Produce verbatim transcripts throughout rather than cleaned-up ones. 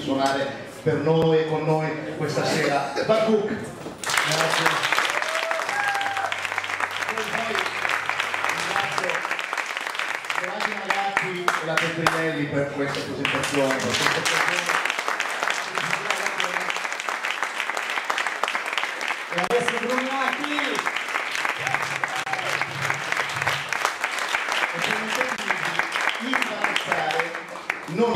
suonare per noi e con noi questa sera. Bakuk. Grazie. Grazie ragazzi e la Petrinelli per questa presentazione. Per questa e adesso Brugnati. E permettetemi di imbarazzare non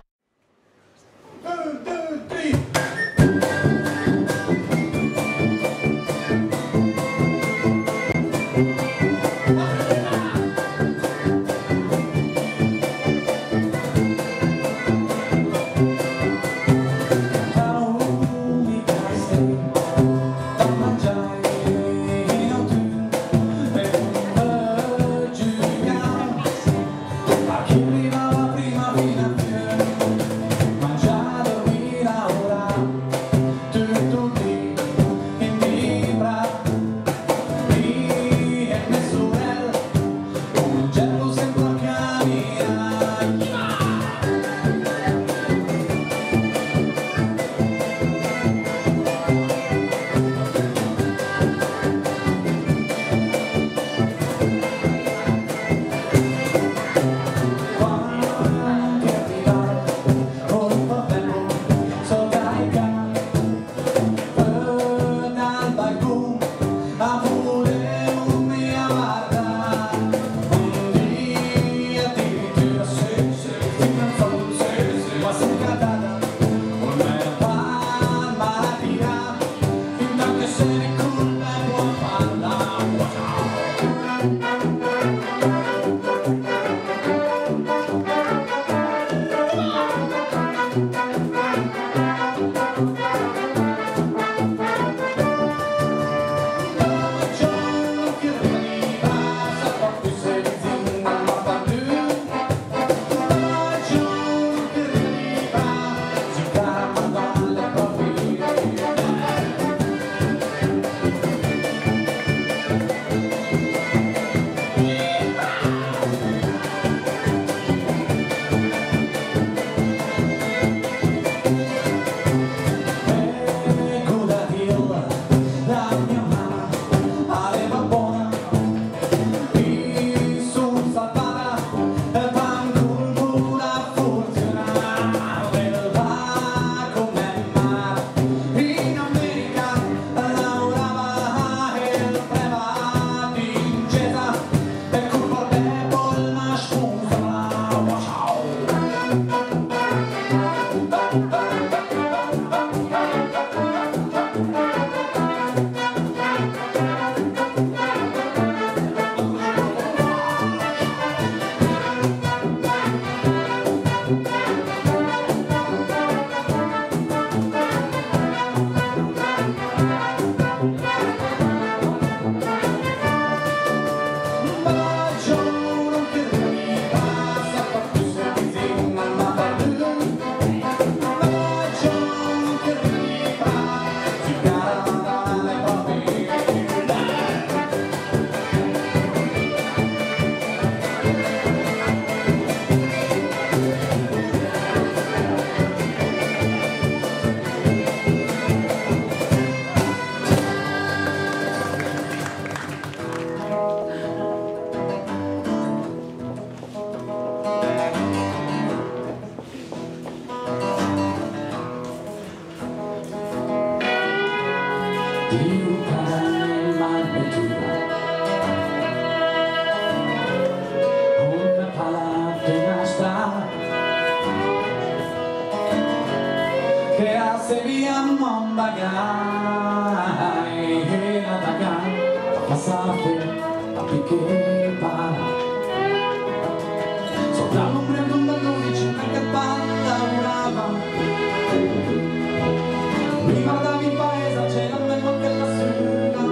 Sería mambagai, la tagai, pasafe, a pique para. Sopra l'ombra di un bello vicino che balla urava. Prima davi in paese, c'era bello anche la strada.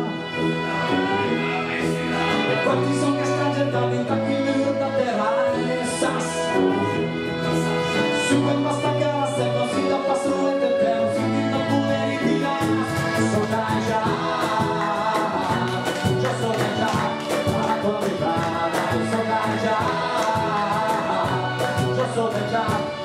E quanti sono che sta gettati in tacchi in muro da terra e sas. Su quel basta casa, non si da passo e te te, si tinta pure ritirare. So dai già, già so dai già, a come va, so dai già, già so dai già.